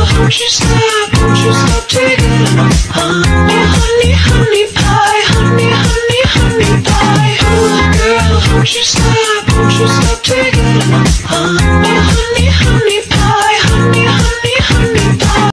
Don't you stop taking honey, honey pie, honey, honey, honey pie. Ooh, girl, don't you stop taking